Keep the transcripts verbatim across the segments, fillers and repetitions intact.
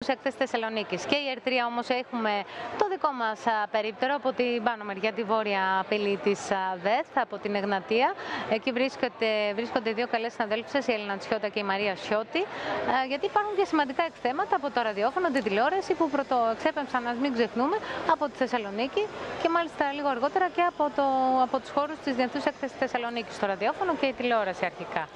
Διεθνούς Έκθεσης Θεσσαλονίκης. Και η ΕΡΤ τρία όμως έχουμε το δικό μας περίπτερο από την πάνω μεριά, τη βόρεια πύλη της ΔΕΘ, από την Εγνατία. Εκεί βρίσκονται, βρίσκονται δύο καλές συναδέλφους, η Έλληνα Τσιώτα και η Μαρία Σιώτη, γιατί υπάρχουν και σημαντικά εκθέματα από το ραδιόφωνο, την τηλεόραση που πρωτοεξέπεμψαν, ας μην ξεχνούμε, από τη Θεσσαλονίκη και μάλιστα λίγο αργότερα και από, το, από τους χώρους της Διεθνούς Έκθεσης Θεσσαλονίκης, στο ραδιόφωνο και η τηλεόραση αρχικά.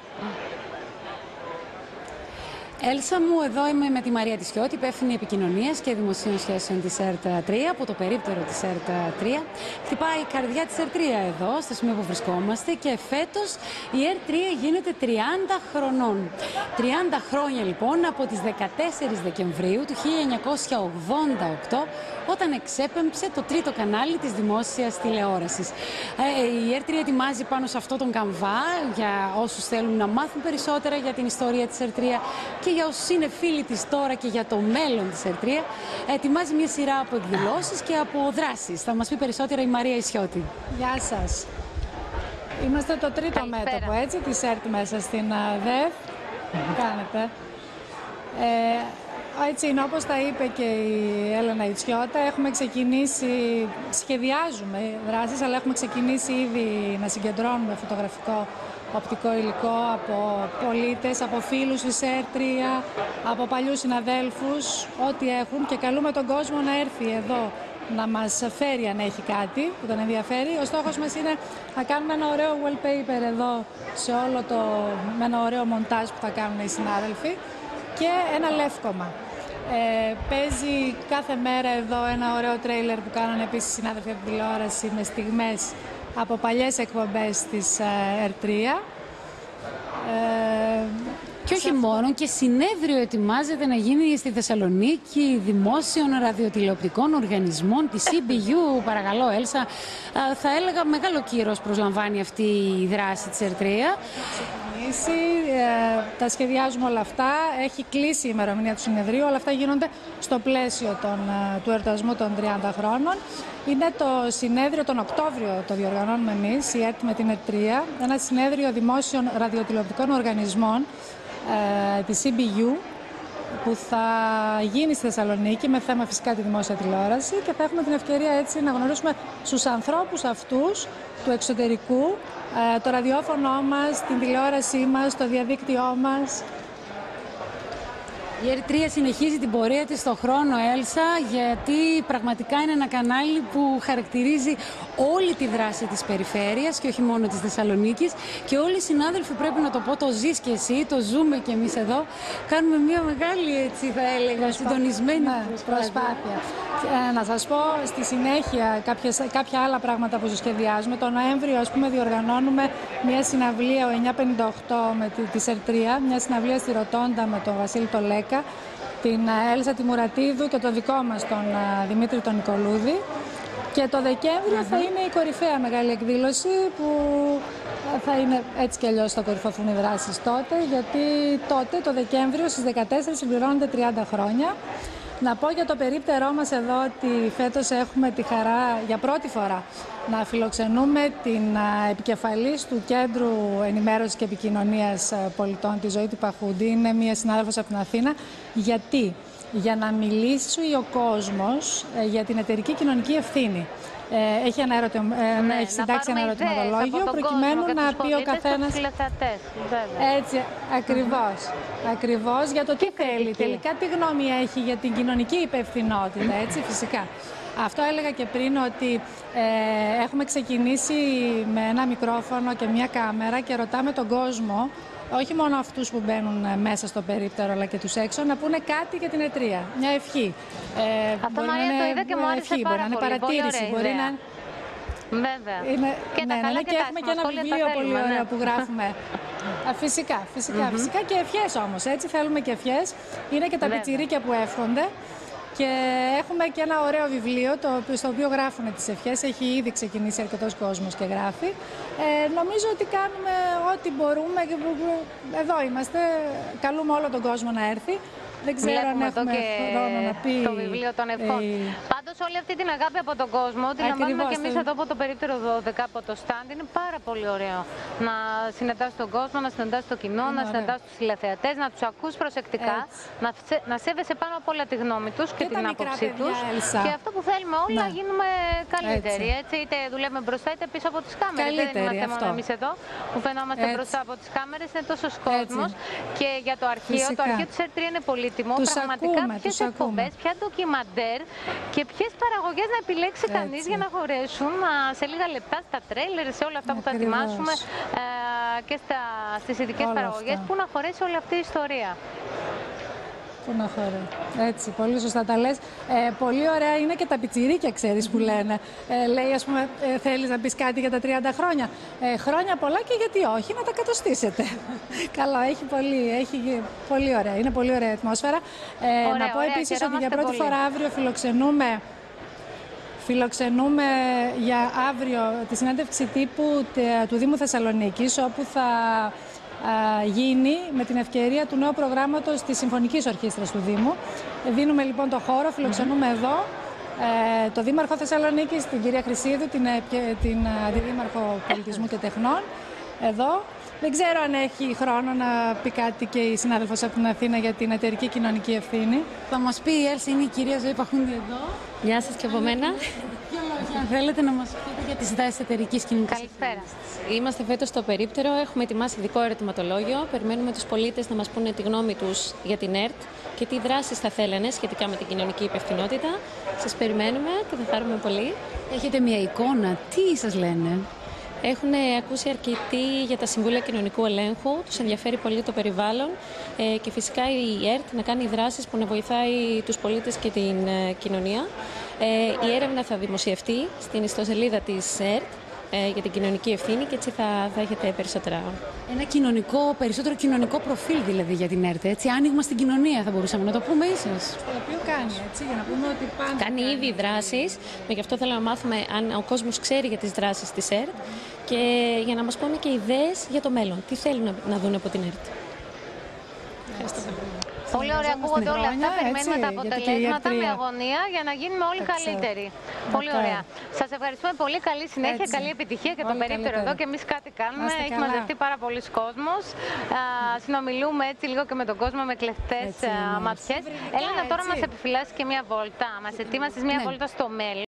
Έλσα μου, εδώ είμαι με τη Μαρία Τισιώτη, υπεύθυνη επικοινωνίας και δημοσίων σχέσεων της ΕΡΤ τρία, από το περίπτερο της ΕΡΤ τρία. Χτυπάει η καρδιά της ΕΡΤ τρία εδώ, στο σημείο που βρισκόμαστε, και φέτος η ΕΡΤ τρία γίνεται τριάντα χρονών. τριάντα χρόνια λοιπόν από τις δεκατέσσερις Δεκεμβρίου του χίλια εννιακόσια ογδόντα οκτώ, όταν εξέπεμψε το τρίτο κανάλι της δημόσιας τηλεόρασης. Ε, η ΕΡΤ τρία ετοιμάζει πάνω σε αυτό τον καμβά για όσους θέλουν να μάθουν περισσότερα για την ιστορία της ΕΡΤ τρία και για όσους είναι φίλοι της τώρα και για το μέλλον της ΕΡΤ τρία. Ετοιμάζει μια σειρά από εκδηλώσεις και από δράσεις. Θα μας πει περισσότερα η Μαρία Ισιώτη. Γεια σας. Είμαστε το τρίτο Καλησπέρα. μέτωπο, έτσι, της ΕΡΤ μέσα στην ΔΕΘ. Κάνετε. Ε, Έτσι είναι, όπως τα είπε και η Έλενα Ιτσιώτα, έχουμε ξεκινήσει, σχεδιάζουμε δράσεις, αλλά έχουμε ξεκινήσει ήδη να συγκεντρώνουμε φωτογραφικό οπτικό υλικό από πολίτες, από φίλους της ΕΡΤ τρία, από παλιούς συναδέλφους, ό,τι έχουν, και καλούμε τον κόσμο να έρθει εδώ να μας φέρει αν έχει κάτι που τον ενδιαφέρει. Ο στόχος μας είναι να κάνουμε ένα ωραίο wallpaper εδώ, σε όλο το, με ένα ωραίο μοντάζ που θα κάνουν οι συνάδελφοι, και ένα λεύκομα. Ε, παίζει κάθε μέρα εδώ ένα ωραίο τρέιλερ που κάνουν επίσης οι συνάδελφοι από την τηλεόραση, με στιγμές από παλιές εκπομπές της ε, ΕΡΤ τρία. Ε, Και όχι μόνο, και συνέδριο ετοιμάζεται να γίνει στη Θεσσαλονίκη δημόσιων ραδιοτηλεοπτικών οργανισμών, τη σι μπι γιου. Παρακαλώ, Έλσα, θα έλεγα μεγάλο κύρος προσλαμβάνει αυτή η δράση της ΕΡΤ τρία. Ε, τα σχεδιάζουμε όλα αυτά. Έχει κλείσει η ημερομηνία του συνεδρίου. Όλα αυτά γίνονται στο πλαίσιο των, του εορτασμού των τριάντα χρόνων. Είναι το συνέδριο τον Οκτώβριο, το διοργανώνουμε εμείς, η ΕΡΤ με την ΕΡΤ τρία. Ένα συνέδριο δημόσιων ραδιοτηλεοπτικών οργανισμών ε, της σι μπι γιου, που θα γίνει στη Θεσσαλονίκη, με θέμα φυσικά τη δημόσια τηλεόραση, και θα έχουμε την ευκαιρία έτσι να γνωρίσουμε στους ανθρώπους αυτούς του εξωτερικού ε, το ραδιόφωνο μας, την τηλεόρασή μας, το διαδίκτυό μας. Η ΕΡΤ τρία συνεχίζει την πορεία της στον χρόνο, Έλσα, γιατί πραγματικά είναι ένα κανάλι που χαρακτηρίζει όλη τη δράση της περιφέρειας και όχι μόνο της Θεσσαλονίκης, και όλοι οι συνάδελφοι, πρέπει να το πω, το ζεις και εσύ, το ζούμε και εμείς εδώ, κάνουμε μια μεγάλη, έτσι θα έλεγα, Προσπά... συντονισμένη ναι, προσπάθεια. προσπάθεια. Ε, να σας πω στη συνέχεια κάποιες, κάποια άλλα πράγματα που σχεδιάζουμε. Το Νοέμβριο, ας πούμε, διοργανώνουμε μια συναυλία, ο εννιακόσια πενήντα οκτώ, με τη, της ΕΡΤ τρία, μια συναυλία στη Ροτόντα με τον Βασίλη τον Λέκα, την Έλσα τη Μουρατίδου και το δικό μας τον Δημήτρη τον Νικολούδη. Και το Δεκέμβριο uh-huh. θα είναι η κορυφαία μεγάλη εκδήλωση, που θα είναι έτσι κι αλλιώς, θα κορυφωθούν οι δράσεις τότε, γιατί τότε το Δεκέμβριο στις δεκατέσσερις συμπληρώνονται τριάντα χρόνια. Να πω για το περίπτερό μας εδώ ότι φέτος έχουμε τη χαρά για πρώτη φορά να φιλοξενούμε την επικεφαλής του Κέντρου Ενημέρωσης και Επικοινωνίας Πολιτών, τη Ζωή του Παχούντι. Είναι μια συνάδελφος από την Αθήνα. Γιατί? Για να μιλήσει ο κόσμος για την εταιρική κοινωνική ευθύνη. Ε, έχει, ένα ερωτε... ναι, έχει συντάξει ένα ερωτηματολόγιο προκειμένου να πει ο καθένας. Έτσι, ακριβώς. Ακριβώς για το τι θέλει, τελικά τι γνώμη έχει για την κοινωνική υπευθυνότητα, έτσι, φυσικά. Αυτό έλεγα και πριν, ότι ε, έχουμε ξεκινήσει με ένα μικρόφωνο και μια κάμερα και ρωτάμε τον κόσμο, όχι μόνο αυτούς που μπαίνουν μέσα στο περίπτερο, αλλά και τους έξω, να πούνε κάτι για την ΕΡΤ τρία. Μια ευχή. Ε, Αυτό, Μαρία, το είδα και μου άρεσε ευχή, πάρα μπορεί να είναι πολύ. παρατήρηση, Πολύ μπορεί να είναι... Βέβαια. Είναι... Και ναι, τα καλά ναι, και, και τα έχουμε και ένα βιβλίο πολύ ωραίο, ναι, που γράφουμε. Α, φυσικά, φυσικά, mm-hmm. φυσικά, και ευχές όμως, έτσι, θέλουμε και ευχές. Είναι και τα Βέβαια. πιτσιρίκια που εύχονται. Και έχουμε και ένα ωραίο βιβλίο, το, στο οποίο γράφουν τις ευχές. Έχει ήδη ξεκινήσει αρκετός κόσμος και γράφει. Ε, νομίζω ότι κάνουμε ό,τι μπορούμε. Εδώ είμαστε. Καλούμε όλο τον κόσμο να έρθει. Δεν ξέρω Βλέπουμε αν έχουμε και χρόνο να πει το βιβλίο των ευχών. Ε... Πάντως όλη αυτή την αγάπη από τον κόσμο, τη λαμβάνουμε και εμείς το... εδώ από το περίπτερο δώδεκα, από το stand. Είναι πάρα πολύ ωραίο να συναντάς τον κόσμο, να συναντάς το κοινό, είναι να συναντάς τους τηλεθεατές, να τους ακούς προσεκτικά, να, να σέβεσαι πάνω απ' όλα τη γνώμη τους και, και την άποψή τους. Και αυτό που θέλουμε όλοι να γίνουμε καλύτεροι. Έτσι. Έτσι, είτε δουλεύουμε μπροστά είτε πίσω από τις κάμερες. Δεν είμαστε μόνο εμείς εδώ που φαινόμαστε έτσι. Μπροστά από τις κάμερες, είναι τόσος κόσμος. Και για το αρχείο, φυσικά. Το αρχείο της ΕΡΤ τρία είναι πολύτιμο. Τους πραγματικά ποιες εκπομπές, ποια ντοκιμαντέρ και ποιες παραγωγές να επιλέξει κανείς για να χωρέσουν σε λίγα λεπτά στα τρέιλερ, σε όλα αυτά που θα ετοιμάσουμε ε, και στα, στις ειδικές παραγωγές, που να χωρέσει όλη αυτή η ιστορία. Πού να χωρέ. Έτσι, πολύ σωστά τα λες. Ε, πολύ ωραία είναι και τα πιτσιρίκια, ξέρεις, που λένε. Ε, λέει, ας πούμε, ε, θέλεις να πεις κάτι για τα τριάντα χρόνια. Ε, χρόνια πολλά και γιατί όχι, να τα κατοστήσετε. Καλά, έχει πολύ, έχει πολύ ωραία. Είναι πολύ ωραία η ατμόσφαιρα. Ε, ωραία, να πω επίσης ότι για πρώτη πολύ. φορά αύριο φιλοξενούμε Φιλοξενούμε για αύριο τη συνέντευξη τύπου του Δήμου Θεσσαλονίκης, όπου θα γίνει με την ευκαιρία του νέου προγράμματος της Συμφωνικής Ορχήστρας του Δήμου. Δίνουμε λοιπόν το χώρο, φιλοξενούμε mm-hmm. εδώ ε, το Δήμαρχο Θεσσαλονίκης, την κυρία Χρυσίδου, την, την Αντιδήμαρχο Πολιτισμού και Τεχνών, εδώ. Δεν ξέρω αν έχει χρόνο να πει κάτι και η συνάδελφος από την Αθήνα για την εταιρική κοινωνική ευθύνη. Θα μας πει η Έλση, είναι η κυρία Ζωή Παχούντι εδώ. Γεια σας και από μένα. Αν θέλετε να μας πείτε για τις δράσεις εταιρικής κοινωνικής ευθύνης. Καλησπέρα. Είμαστε φέτος στο περίπτερο, έχουμε ετοιμάσει ειδικό ερωτηματολόγιο. Περιμένουμε τους πολίτες να μας πούνε τη γνώμη τους για την ΕΡΤ και τι δράσεις θα θέλανε σχετικά με την κοινωνική υπευθυνότητα. Σας περιμένουμε και θα χαρούμε πολύ. Έχετε μια εικόνα, τι σας λένε? Έχουν ακούσει αρκετοί για τα Συμβούλια Κοινωνικού Ελέγχου, τους ενδιαφέρει πολύ το περιβάλλον ε, και φυσικά η ΕΡΤ να κάνει δράσεις που να βοηθάει τους πολίτες και την ε, κοινωνία. Ε, η έρευνα θα δημοσιευτεί στην ιστοσελίδα της ΕΡΤ ε, για την κοινωνική ευθύνη και έτσι θα, θα έχετε περισσότερα. Ένα κοινωνικό, περισσότερο κοινωνικό προφίλ δηλαδή για την ΕΡΤ, έτσι, άνοιγμα στην κοινωνία θα μπορούσαμε να το πούμε ίσως. Το οποίο κάνει, έτσι, για να πούμε ότι πάντα κάνει ήδη κάνει δράσεις, γι' αυτό θέλω να μάθουμε αν ο κόσμος ξέρει για τις δράσεις της ΕΡΤ και για να μας πούνε και ιδέες για το μέλλον. Τι θέλουν να, να δουν από την ΕΡΤ. Ευχαριστώ. Πολύ ωραία, ακούγονται όλα αυτά. Περιμένουμε τα αποτελέσματα με αγωνία για να γίνουμε όλοι καλύτεροι. Πολύ ωραία. Σας ευχαριστούμε πολύ. Καλή συνέχεια, έτσι. Καλή επιτυχία και το περίπτερο εδώ. Και εμείς κάτι κάνουμε. Έχει μαζευτεί πάρα πολλοί κόσμος. Συνομιλούμε έτσι λίγο και με τον κόσμο με κλεφτές ματιές. Έλενα, τώρα μας επιφυλάσσει και μια βόλτα. Μας ετοίμασες μια βόλτα στο μέλλον.